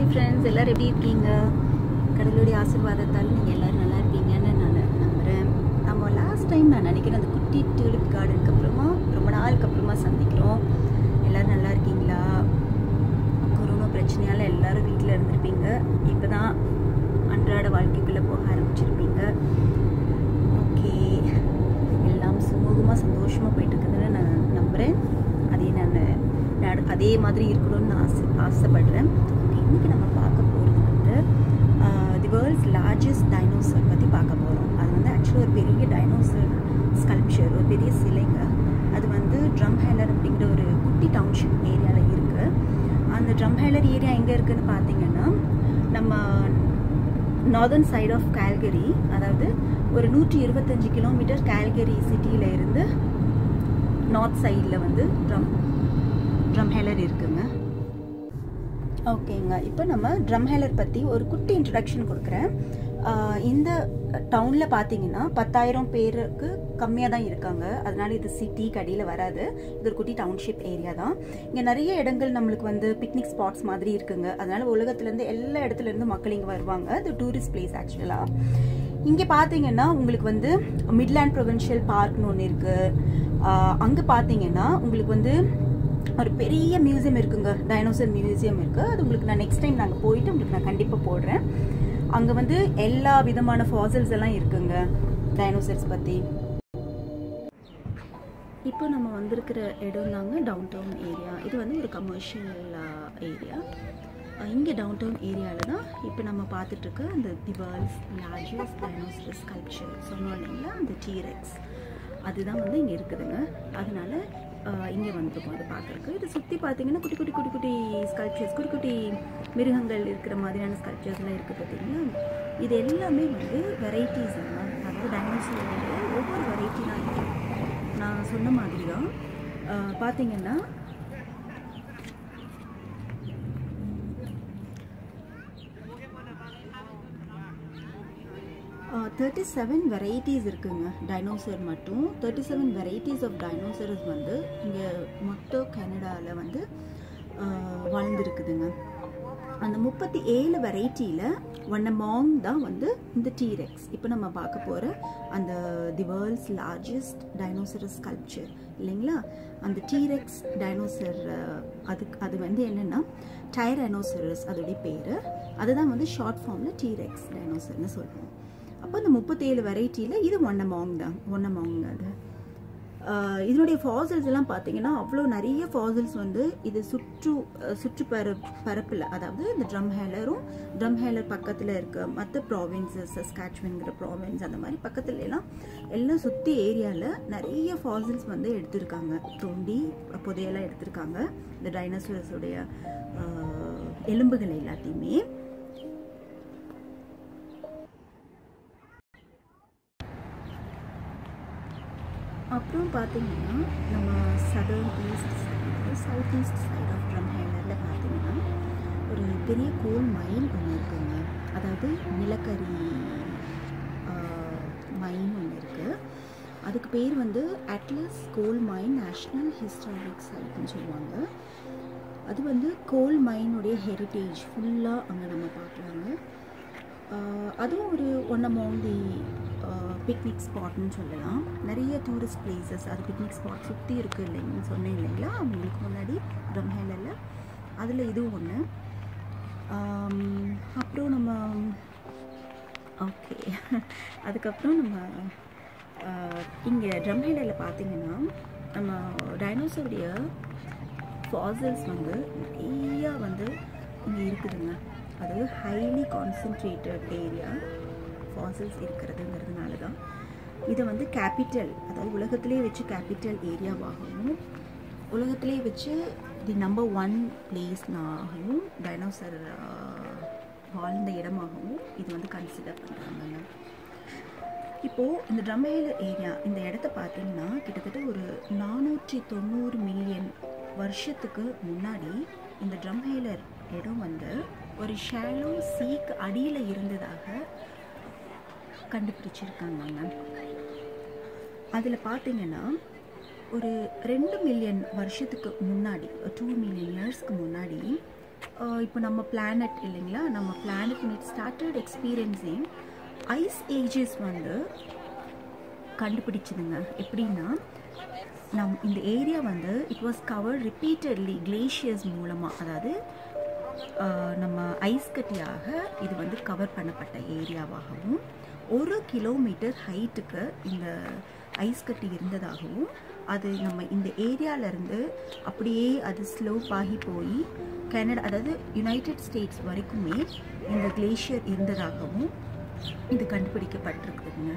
Friends, எல்லோரும் எப்படி இருக்கீங்க? கடவுளுடைய ஆசீர்வாதத்தால் நீங்கள் எல்லோரும் நல்லா இருப்பீங்கன்னு நான் நம்புகிறேன். நம்ம லாஸ்ட் டைம் நான் நினைக்கிறேன் அந்த குட்டி டியூலிப் கார்டனுக்கு அப்புறமா ரொம்ப நாளுக்கு அப்புறமா சந்திக்கிறோம். எல்லோரும் நல்லா இருக்கீங்களா? கொரோனா பிரச்சனையால் எல்லோரும் வீட்டில் இருந்திருப்பீங்க. இப்போ தான் அன்றாட வாழ்க்கைக்குள்ளே போக ஆரம்பிச்சிருப்பீங்க. ஓகே, எல்லாம் சுமூகமாக சந்தோஷமாக போயிட்டுருக்குதுன்னு நான் நம்புகிறேன். அதே மாதிரி இருக்கணும்னு நான் ஆசைப்படுறேன். ஓகே, இன்றைக்கி நம்ம பார்க்க போகிறது வந்து தி வேர்ல்ட்ஸ் லார்ஜஸ்ட் டைனோசர் பற்றி பார்க்க போகிறோம். அது வந்து ஆக்சுவலாக ஒரு பெரிய டைனோசர் ஸ்கல்ப்சர், ஒரு பெரிய சிலைங்க. அது வந்து ட்ரம்ஹேலர் அப்படிங்கிற ஒரு குட்டி டவுன்ஷிப் ஏரியாவில் இருக்குது. அந்த ட்ரம்ஹேலர் ஏரியா எங்கே இருக்குதுன்னு பார்த்தீங்கன்னா, நம்ம நார்தர்ன் சைட் ஆஃப் கால்கரி, அதாவது ஒரு 125 கிலோமீட்டர் கால்கரி சிட்டியில் இருந்து நார்த் சைடில் வந்து ட்ரம்ஹேலர் இருக்குங்க. ஓகேங்க, இப்போ நம்ம ட்ரம்ஹேலர் பற்றி ஒரு குட்டி இன்ட்ரடக்ஷன் கொடுக்குறேன். இந்த டவுனில் பார்த்தீங்கன்னா 10,000 பேருக்கு கம்மியாக தான் இருக்காங்க. அதனால இது சிட்டி கடியில் வராது. இது ஒரு குட்டி டவுன்ஷிப் ஏரியா தான். இங்கே நிறைய இடங்கள் நம்மளுக்கு வந்து பிக்னிக் ஸ்பாட்ஸ் மாதிரி இருக்குங்க. அதனால உலகத்துலேருந்து எல்லா இடத்துலேருந்து மக்கள் இங்கே வருவாங்க. இது டூரிஸ்ட் பிளேஸ் ஆக்சுவலாக. இங்கே பார்த்தீங்கன்னா உங்களுக்கு வந்து மிட்லேண்ட் ப்ரொவின்ஷியல் பார்க்னு ஒன்று இருக்குது. அங்கே பார்த்தீங்கன்னா உங்களுக்கு வந்து ஒரு பெரிய மியூசியம் இருக்குங்க, டைனோசர் மியூசியம் இருக்குது. அது உங்களுக்கு நான் நெக்ஸ்ட் டைம் நாங்கள் போயிட்டு உங்களுக்கு நான் கண்டிப்பாக போடுறேன். அங்கே வந்து எல்லா விதமான ஃபாசில்ஸ் எல்லாம் இருக்குங்க டைனோசர்ஸ் பற்றி. இப்போ நம்ம வந்திருக்கிற இடம் தாங்க டவுன் டவுன் ஏரியா. இது வந்து ஒரு கமர்ஷியல் ஏரியா. இங்கே டவுன் டவுன் ஏரியாவில் தான் இப்போ நம்ம பார்த்துட்ருக்க அந்த the world's largest dinosaur sculpture சொன்னோம் இல்லைங்களா, அந்த டீரெக்ஸ், அதுதான் வந்து இங்கே இருக்குதுங்க. அதனால இங்கே வந்துருக்கும் அதை பார்க்குறக்கு. இது சுற்றி பார்த்தீங்கன்னா குட்டி குட்டி குட்டி குட்டி ஸ்கல்ப்சர்ஸ், குட்டி குட்டி மிருகங்கள் இருக்கிற மாதிரியான ஸ்கல்ப்சர்ஸ்லாம் இருக்குது பார்த்தீங்கன்னா. இது எல்லாமே வந்து வெரைட்டிஸ் தான், அதாவது டைனோசரோட ஒவ்வொரு வெரைட்டி தான் இருக்குது. நான் சொன்ன மாதிரி தான் பார்த்தீங்கன்னா 37 வெரைட்டிஸ் இருக்குங்க டைனோசர் மட்டும். 37 வெரைட்டிஸ் ஆஃப் டைனோசர்ஸ் வந்து இங்கே மொத்த கனடாவில் வந்து வாழ்ந்துருக்குதுங்க. அந்த 37 வெரைட்டியில் ஒன் அமாங் தான் வந்து இந்த டீரெக்ஸ். இப்போ நம்ம பார்க்க போகிற அந்த the world's largest dinosaur sculpture இல்லைங்களா, அந்த டீரெக்ஸ் டைனோசர். அது வந்து என்னென்னா டைரானோசரஸ் அதோடைய பேர். அதுதான் வந்து ஷார்ட் ஃபார்மில் டீரெக்ஸ் டைனோசர்னு சொல்லுவோம். அப்போ இந்த 37 வெரைட்டியில் இது ஒன் அமாங் தான், ஒன் அமாங் அது. இதனுடைய ஃபாசில்ஸ் எல்லாம் பார்த்தீங்கன்னா அவ்வளோ நிறைய ஃபாசில்ஸ் வந்து இது பரப்பில், அதாவது இந்த ட்ரம்ஹேலர் பக்கத்தில் இருக்க மற்ற ப்ராவின்ஸஸ், சஸ்காட்சுவன்கிற ப்ராவின்ஸ், அந்த மாதிரி பக்கத்துல எல்லாம் சுற்றி ஏரியாவில் நிறைய ஃபாசில்ஸ் வந்து எடுத்திருக்காங்க, தோண்டி புதையெல்லாம் எடுத்திருக்காங்க. இந்த டைனோசரஸுடைய எலும்புகள் எல்லாத்தையுமே. அப்புறம் பார்த்தீங்கன்னா நம்ம சவுத் ஈஸ்ட் சைட் ஆஃப் ட்ரம்ஹேலரில் பார்த்தீங்கன்னா ஒரு பெரிய கோல் மைன் ஒன்று இருக்குங்க. அதாவது நிலக்கரி மைன் ஒன்று இருக்குது. அதுக்கு பேர் வந்து Atlas coal mine national historic சைட்னு சொல்லுவாங்க. அது வந்து கோல் மைனுடைய ஹெரிட்டேஜ் ஃபுல்லாக அங்கே நம்ம பார்க்கலாங்க. அதுவும் ஒரு ஒன் அமாங் தி பிக்னிக் ஸ்பாட்னு சொல்லலாம். நிறைய டூரிஸ்ட் பிளேசஸ், அது பிக்னிக் ஸ்பாட் சுற்றி இருக்குது இல்லைங்கன்னு சொன்னேன் இல்லைங்களா அவங்களுக்கு முன்னாடி ட்ரம்ஹேலரில். அதில் இதுவும் ஒன்று. அப்புறம் நம்ம ஓகே, அதுக்கப்புறம் நம்ம இங்கே ட்ரம்ஹேலரில் பார்த்திங்கன்னா நம்ம டைனோசருடைய ஃபாசில்ஸ் வந்து நிறையா வந்து இங்கே இருக்குதுங்க. அதாவது ஹைலி கான்சன்ட்ரேட்டட் ஏரியா ஃபாசில்ஸ் இருக்கிறதுங்கிறதுனால தான் இதை வந்து கேபிட்டல், அதாவது உலகத்திலே வச்சு கேபிட்டல் ஏரியாவாகவும், உலகத்திலே வச்சு தி நம்பர் 1 பிளேஸ்னாகவும், டைனோசர் வாழ்ந்த இடமாகவும் இது வந்து கன்சிடர் பண்ணுறாங்க. இப்போது இந்த ட்ரம்ஹேலர் ஏரியா, இந்த இடத்த பார்த்தீங்கன்னா கிட்டத்தட்ட ஒரு 490 மில்லியன் வருஷத்துக்கு முன்னாடி இந்த ட்ரம்ஹேலர் இடம் வந்து ஒரு ஷாலோ சீக்கு அடியில் இருந்ததாக கண்டுபிடிச்சிருக்காங்க. அதில் பார்த்தீங்கன்னா ஒரு 2 மில்லியன் வருஷத்துக்கு முன்னாடி, 2 மில்லியன் இயர்ஸ்க்கு முன்னாடி இப்போ நம்ம பிளானட் இல்லைங்களா, நம்ம planet it started experiencing ice ages வந்து கண்டுபிடிச்சதுங்க. எப்படின்னா இந்த ஏரியா வந்து it was covered repeatedly glaciers மூலமாக, அதாவது நம்ம ஐஸ் கட்டியாக இது வந்து கவர் பண்ணப்பட்ட ஏரியாவாகவும் 1 கிலோமீட்டர் ஹைட்டுக்கு இந்த ஐஸ் கட்டி இருந்ததாகவும், அது நம்ம இந்த ஏரியாவிலேருந்து அப்படியே அது ஸ்லோப் ஆகி போய் கனடா, அதாவது யுனைடெட் ஸ்டேட்ஸ் வரைக்குமே இந்த கிளேஷியர் இருந்ததாகவும் இது கண்டுபிடிக்கப்பட்டிருக்குதுங்க.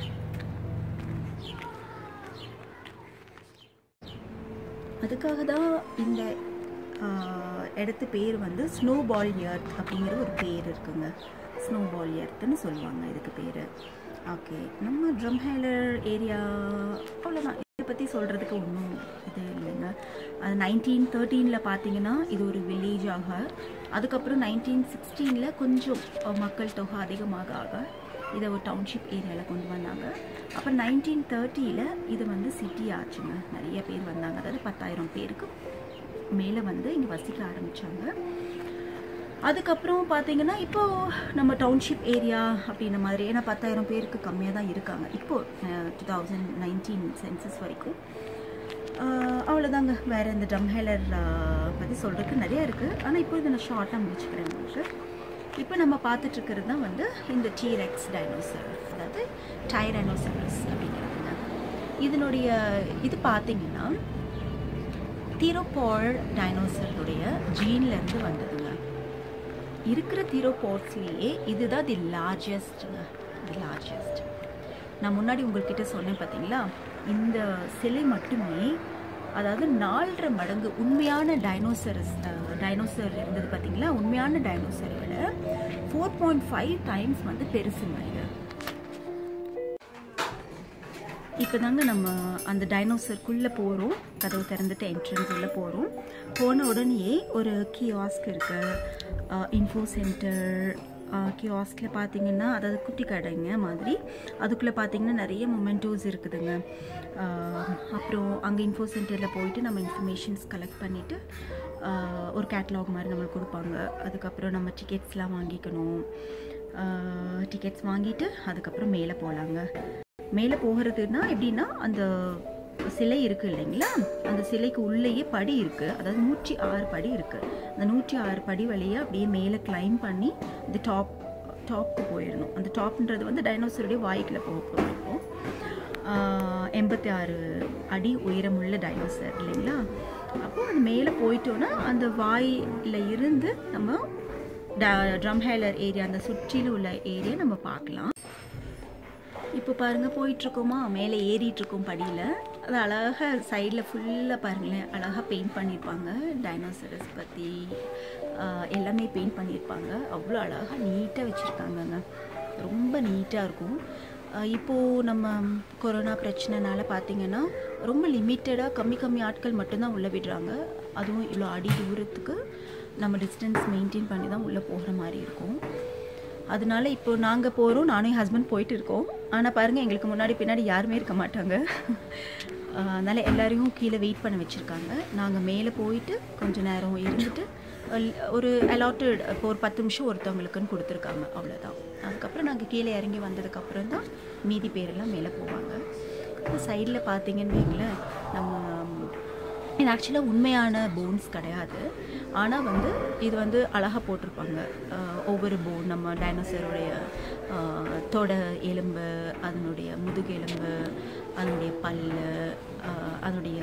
அதுக்காக தான் இந்த இடத்து பேர் வந்து ஸ்னோபால் எர்த் அப்படிங்கிற ஒரு பேர் இருக்குங்க. ஸ்னோபால் எர்த்துன்னு சொல்லுவாங்க இதுக்கு பேர். ஓகே, நம்ம ட்ரம்ஹைலர் ஏரியா அவ்வளோதான். இதை பற்றி சொல்கிறதுக்கு ஒன்றும் இது இல்லைங்க. அது 1913 பார்த்தீங்கன்னா இது ஒரு வில்லேஜாக, அதுக்கப்புறம் 1916 கொஞ்சம் மக்கள் தொகை அதிகமாக இதை ஒரு டவுன்ஷிப் ஏரியாவில் கொண்டு வந்தாங்க. அப்புறம் 1930 இது வந்து சிட்டி ஆச்சுங்க. நிறைய பேர் வந்தாங்க, அதாவது 10,000 பேருக்கு மேலே வந்து இங்கே வசிக்க ஆரம்பித்தாங்க. அதுக்கப்புறம் பார்த்தீங்கன்னா இப்போது நம்ம டவுன்ஷிப் ஏரியா அப்படின்ற மாதிரி, ஏன்னா 10,000 பேருக்கு கம்மியாக தான் இருக்காங்க இப்போது 2019 சென்சஸ் வரைக்கும். அவ்வளோதாங்க. வேறு இந்த ட்ரம்ஹைலர் பற்றி சொல்கிறதுக்கு நிறையா இருக்குது, ஆனால் இப்போ இதை நான் ஷார்ட்டாக முடிச்சுக்கிறேன் உங்களுக்கு. இப்போ நம்ம பார்த்துட்ருக்கிறது தான் வந்து இந்த டீரெக்ஸ் டைனோசர், அதாவது டைரானோசரஸ் அப்படிங்கிறதுங்க. இதனுடைய இது பார்த்தீங்கன்னா தீரோபாட் டைனோசருடைய ஜீன்லேருந்து வந்ததுங்க. இருக்கிற தீரோபாட்ஸ்லேயே இதுதான் தி லார்ஜஸ்ட்டுங்க, தி லார்ஜஸ்ட். நான் முன்னாடி உங்கள்கிட்ட சொன்னேன் பார்த்தீங்களா, இந்த சிலை மட்டுமே அதாவது 4.5 மடங்கு உண்மையான டைனோசர் இருந்தது பார்த்தீங்களா, உண்மையான டைனோசரை விட 4.5 டைம்ஸ் வந்து பெருசுங்க இது. இப்போ தாங்க நம்ம அந்த டைனோசருக்குள்ளே போகிறோம், கதவு திறந்துட்டு என்ட்ரன்ஸ் உள்ளே போகிறோம். போன உடனேயே ஒரு கியாஸ்க் இருக்குது, இன்ஃபோ சென்டர். கியாஸ்கில் பார்த்தீங்கன்னா அதாவது குட்டி கடைங்க மாதிரி, அதுக்குள்ளே பார்த்தீங்கன்னா நிறைய மொமெண்டோஸ் இருக்குதுங்க. அப்புறம் அங்கே இன்ஃபோ சென்டரில் போயிட்டு நம்ம இன்ஃபர்மேஷன்ஸ் கலெக்ட் பண்ணிவிட்டு ஒரு கேட்லாக் மாதிரி நம்மளுக்கு கொடுப்பாங்க. அதுக்கப்புறம் நம்ம டிக்கெட்ஸ்லாம் வாங்கிக்கணும். டிக்கெட்ஸ் வாங்கிட்டு அதுக்கப்புறம் மேலே போகலாங்க. மேலே போகிறதுனா எப்படின்னா, அந்த சிலை இருக்குது இல்லைங்களா, அந்த சிலைக்கு உள்ளேயே படி இருக்குது, அதாவது 106 படி இருக்குது. அந்த 106 படி வழியாக அப்படியே மேலே கிளைம் பண்ணி இந்த டாப்க்கு போயிடணும். அந்த டாப்ன்றது வந்து டைனோசருடைய வாய்க்குள்ளே போகும். 86 அடி உயரமுள்ள டைனோசர் இல்லைங்களா. அப்போது அது மேலே போயிட்டோன்னா அந்த வாயில் இருந்து நம்ம ட்ரம்ஹைலர் ஏரியா, அந்த சுற்றிலும் உள்ள ஏரியா நம்ம பார்க்கலாம். இப்போ பாருங்கள், போயிட்டுருக்கோமா, மேலே ஏறிட்டுருக்கோம் படியில். அது அழகாக சைடில் ஃபுல்லாக பாருங்களேன், அழகாக பெயிண்ட் பண்ணியிருப்பாங்க. டைனோசரஸ் பற்றி எல்லாமே பெயிண்ட் பண்ணியிருப்பாங்க. அவ்வளோ அழகாக நீட்டாக வச்சுருக்காங்கங்க, ரொம்ப நீட்டாக இருக்கும். இப்போது நம்ம கொரோனா பிரச்சனைனால பார்த்திங்கன்னா ரொம்ப லிமிட்டடாக கம்மி ஆட்கள் மட்டும்தான் உள்ளே விடுறாங்க. அதுவும் இவ்வளோ அடி தூரத்துக்கு நம்ம டிஸ்டன்ஸ் மெயின்டைன் பண்ணி தான் உள்ளே போகிற மாதிரி இருக்கும். அதனால இப்போ நாங்கள் போகிறோம், நானும் என் ஹஸ்பண்ட் போயிட்டு இருக்கோம். ஆனால் பாருங்கள், எங்களுக்கு முன்னாடி பின்னாடி யாருமே இருக்க மாட்டாங்க. அதனால் எல்லோரையும் கீழே வெயிட் பண்ண வச்சுருக்காங்க. நாங்கள் மேலே போயிட்டு கொஞ்சம் நேரம் இருந்துட்டு ஒரு அலாட்டட் இப்போ ஒரு 10 நிமிஷம் ஒருத்தவங்களுக்குன்னு கொடுத்துருக்காங்க, அவ்வளோதான். அதுக்கப்புறம் நாங்கள் கீழே இறங்கி வந்ததுக்கப்புறம் தான் மீதி பேரெல்லாம் மேலே போவாங்க. சைடில் பார்த்தீங்கன்னு வைங்களேன், நம்ம இது ஆக்சுவலாக உண்மையான போன்ஸ் கிடையாது, ஆனால் வந்து இது வந்து அழகாக போட்டிருப்பாங்க. ஒவ்வொரு போன் நம்ம டைனோசருடைய தொடை எலும்பு, அதனுடைய முதுகெலும்பு, அதனுடைய பல், அதனுடைய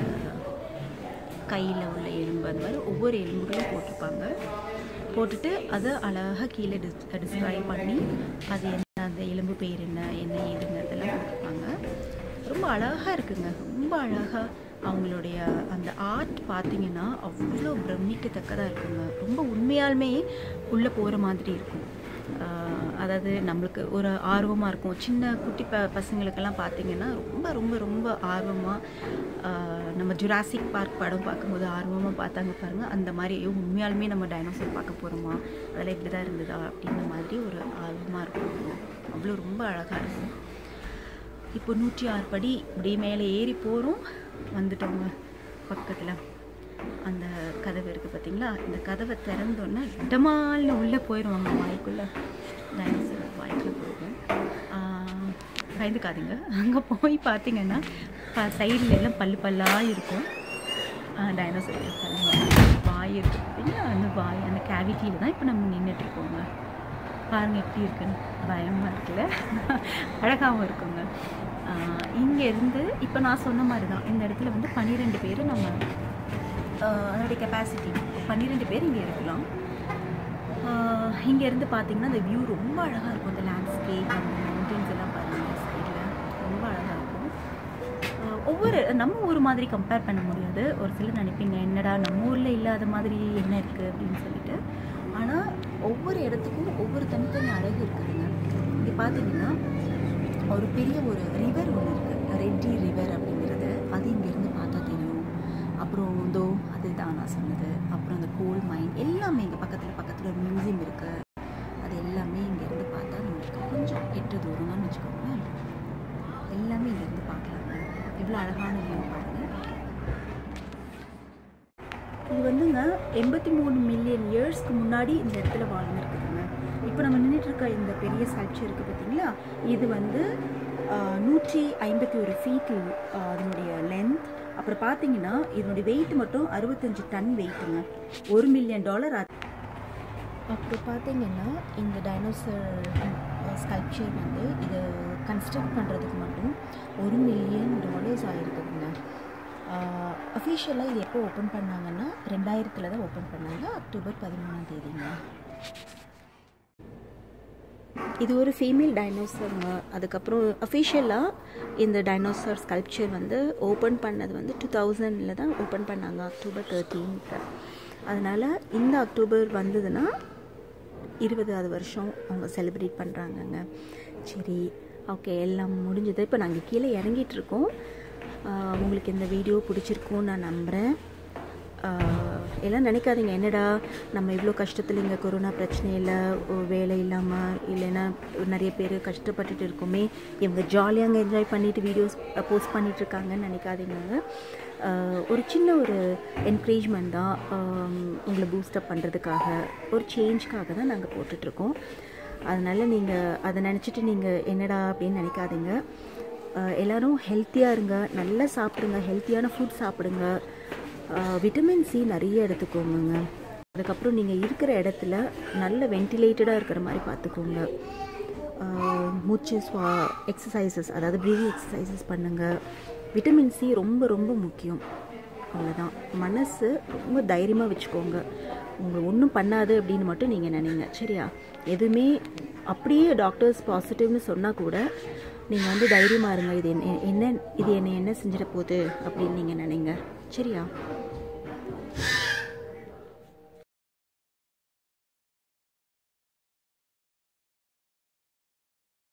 கையில் உள்ள எலும்பு, அந்த மாதிரி ஒவ்வொரு எலும்புகளையும் போட்டிருப்பாங்க. போட்டுட்டு அதை அழகாக கீழே டிஸ்கிரைப் பண்ணி அது என்ன, அந்த எலும்பு பேர் என்ன ஏதுங்கிறதெல்லாம் கொடுத்துருப்பாங்க. ரொம்ப அழகாக இருக்குங்க, ரொம்ப அழகாக. அவங்களுடைய அந்த ஆர்ட் பார்த்திங்கன்னா அவ்வளோ பிரமிக்கத்தக்கதாக இருக்குங்க. ரொம்ப உண்மையாலுமே உள்ளே போகிற மாதிரி இருக்கும். அதாவது நம்மளுக்கு ஒரு ஆர்வமாக இருக்கும். சின்ன குட்டி பசங்களுக்கெல்லாம் பார்த்திங்கன்னா ரொம்ப ரொம்ப ரொம்ப ஆர்வமாக, நம்ம ஜுராசிக் பார்க் படம் பார்க்கும்போது ஆர்வமாக பார்த்தாங்க பாருங்கள், அந்த மாதிரி உண்மையாலுமே நம்ம டைனோசர் பார்க்க போகிறோமா, அதெல்லாம் இப்படி தான் இருந்ததா அப்படின்ற மாதிரி ஒரு ஆர்வமாக இருக்கும். அவ்வளோ ரொம்ப அழகாக இருக்கும். இப்போ 106 படி இப்படி மேலே ஏறி போகிறோம், வந்துட்டோங்க பக்கத்தில். அந்த கதவு இருக்குது பார்த்தீங்களா, இந்த கதவை திறந்தோன்னா இடமால்னு உள்ளே போயிடுவாங்க வாய்க்குள்ளே. டைனோசர் வாய்க்குள்ளே போயிடும். பயந்துக்காதீங்க. அங்கே போய் பார்த்தீங்கன்னா சைடில் எல்லாம் பல்லாக இருக்கும். டைனோசர் வாய் இருக்குது பார்த்தீங்களா, அந்த வாய் அந்த கேவிட்டியில் தான் இப்போ நம்ம நின்றுட்டுருக்கோங்க. பாருங்கள் எப்படி இருக்குன்னு, பயமாக இருக்குல்ல, அழகாகவும் இருக்குங்க. இங்கேருந்து இப்போ நான் சொன்ன மாதிரி தான் இந்த இடத்துல வந்து 12 பேர் நம்ம அதோடைய கெப்பாசிட்டி 12 பேர் இங்கே இருக்கலாம். இங்கேருந்து பார்த்தீங்கன்னா அந்த வியூ ரொம்ப அழகாக இருக்கும். அந்த லேண்ட்ஸ்கேப், அந்த மவுண்டன்ஸ் எல்லாம் பாருங்கள் சைடில் ரொம்ப அழகாக இருக்கும். ஒவ்வொரு நம்ம ஊர் மாதிரி கம்பேர் பண்ண முடியாது. ஒரு சிலர் நினைப்பீங்க என்னடா நம்ம ஊரில் இல்லாத மாதிரி என்ன இருக்குது அப்படின்னு சொல்லிட்டு. ஆனால் ஒவ்வொரு இடத்துக்கும் ஒவ்வொரு தனித்தனி அழகு இருக்குதுங்க. இங்கே பார்த்தீங்கன்னா ஒரு பெரிய ஒரு ரிவர் ஒன்று இருக்குது, ரெட்டி ரிவர் அப்படிங்கிறது. அது இங்கேருந்து பார்த்தா தெரியும். அப்புறம் இதோ அதுதான் நான் சொன்னது. அப்புறம் அந்த கோல் மைன் எல்லாமே இங்கே பக்கத்தில் ஒரு மியூசியம் இருக்குது. அது எல்லாமே இங்கேருந்து பார்த்தா நம்மளுக்கு கொஞ்சம் 8 தூரம் தான் வச்சுக்கோங்களேன். எல்லாமே இங்கேருந்து பார்க்கலாங்க. இவ்வளோ அழகான வியூ பாருங்கள். இது வந்துங்க 83 மில்லியன் இயர்ஸ்க்கு முன்னாடி இந்த இடத்துல வாழ்ந்துருக்குதுங்க. இப்போ நம்ம நின்றுட்டுருக்க இந்த பெரிய ஸ்கல்ப்சர் இருக்குது பார்த்தீங்களா, இது வந்து 151 ஃபீட் அதனுடைய லென்த். அப்புறம் பார்த்தீங்கன்னா இதனுடைய வெயிட் மட்டும் 65 டன் வெயிட்டுங்க. $1 மில்லியன். அப்புறம் பார்த்தீங்கன்னா இந்த டைனோசர் ஸ்கல்ப்சர் வந்து இதை கன்ஸ்ட்ரக்ட் பண்ணுறதுக்கு மட்டும் $1 மில்லியன் ஆகிருக்குதுங்க. அஃபிஷியலாக இது எப்போ ஓப்பன் பண்ணாங்கன்னா 2000 தான் ஓப்பன் பண்ணாங்க, அக்டோபர் 13ஆம் தேதிங்க. இது ஒரு ஃபீமேல் டைனோசருங்க. அதுக்கப்புறம் அஃபிஷியலாக இந்த டைனோசர் ஸ்கல்ப்சர் வந்து ஓப்பன் பண்ணது வந்து 2000 தான் ஓப்பன் பண்ணாங்க, அக்டோபர் 13. அதனால் இந்த அக்டோபர் வந்ததுன்னா 20வது வருஷம் அவங்க செலிப்ரேட் பண்ணுறாங்கங்க. சரி, ஓகே, எல்லாம் முடிஞ்சது. இப்போ நாங்கள் கீழே இறங்கிட்டுருக்கோம். உங்களுக்கு இந்த வீடியோ பிடிச்சிருக்கும்னு நான் நம்புகிறேன். எல்லாம் நினைக்காதீங்க என்னடா நம்ம இவ்வளோ கஷ்டத்தில் இங்கே கொரோனா பிரச்சனையில் வேலை இல்லாமல் இல்லைன்னா நிறைய பேர் கஷ்டப்பட்டுட்டு இருக்கோமே, இவங்க ஜாலியாக என்ஜாய் பண்ணிவிட்டு வீடியோஸ் போஸ்ட் பண்ணிகிட்ருக்காங்கன்னு நினைக்காதீங்க. ஒரு சின்ன ஒரு என்கரேஜ்மெண்ட் தான், உங்களை பூஸ்டப் பண்ணுறதுக்காக, ஒரு சேஞ்சுக்காக தான் நாங்கள் போட்டுட்ருக்கோம். அதனால் நீங்கள் அதை நினச்சிட்டு நீங்கள் என்னடா அப்படின்னு நினைக்காதீங்க. எல்லோரும் ஹெல்த்தியாக இருங்க, நல்லா சாப்பிடுங்க, ஹெல்த்தியான ஃபுட் சாப்பிடுங்க, விட்டமின் சி நிறைய எடுத்துக்கோங்க. அதுக்கப்புறம் நீங்கள் இருக்கிற இடத்துல நல்ல வென்டிலேட்டடாக இருக்கிற மாதிரி பார்த்துக்கோங்க. மூச்சு எக்ஸசைசஸ், அதாவது ப்ரீதிங் எக்ஸசைசஸ் பண்ணுங்கள். விட்டமின் சி ரொம்ப ரொம்ப முக்கியம். அவ்வளோதான். மனசு ரொம்ப தைரியமாக வச்சுக்கோங்க. உங்களை ஒன்றும் பண்ணாது அப்படின்னு மட்டும் நீங்கள் நினைங்க, சரியா? எதுவுமே அப்படியே டாக்டர்ஸ் பாசிட்டிவ்னு சொன்னால் கூட நீங்கள் வந்து தைரியமாக இருங்க. இது என்னை என்ன செஞ்சிட போகுது அப்படின்னு நீங்கள் நினைங்க, சரியா?